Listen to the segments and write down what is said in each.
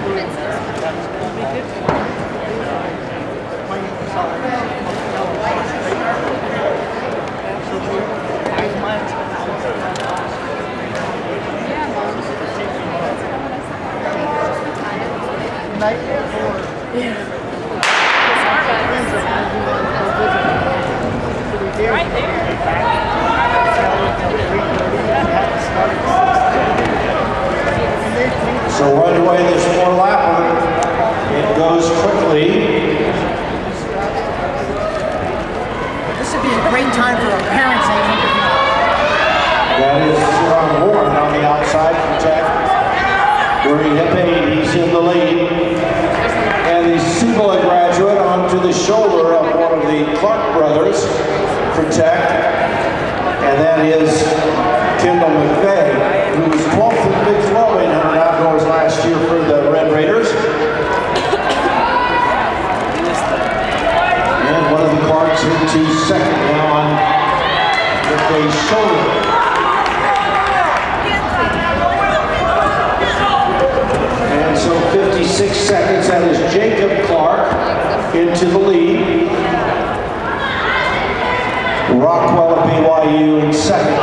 Right there. So right away, this four-lapper, it goes quickly. This would be a great time for a parents' interview. That is Ron Warren on the outside from Tech. Guri Hippe, he's in the lead. And the Cibola graduate onto the shoulder of one of the Clark brothers for Tech. And that is Kendall McVeigh, who was 12th in the Big 12 800 outdoors last year for the Red Raiders. And one of the Clarks into second now on McVeigh's shoulder. And so 56 seconds, that is Jacob Clark into the lead. Rockwell of BYU in second.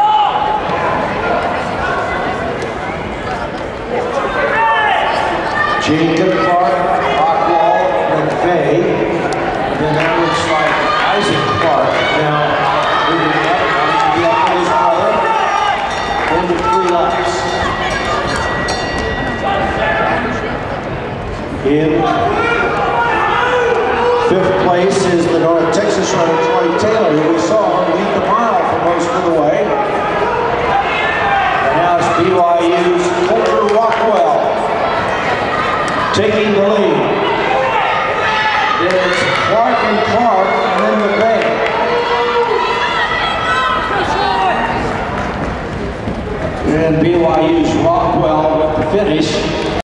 Jacob Clark, Rockwell, McVeigh. And then that looks like Isaac Clark. Now, moving up, to be up with his brother. Over 3 laps. In 5th place is the North Texas runner Troy Taylor, who we saw lead the mile for most of the way. And now it's BYU's Colter Rockwell taking the lead. It's Clark and Clark, and then McVeigh. And BYU's Rockwell with the finish.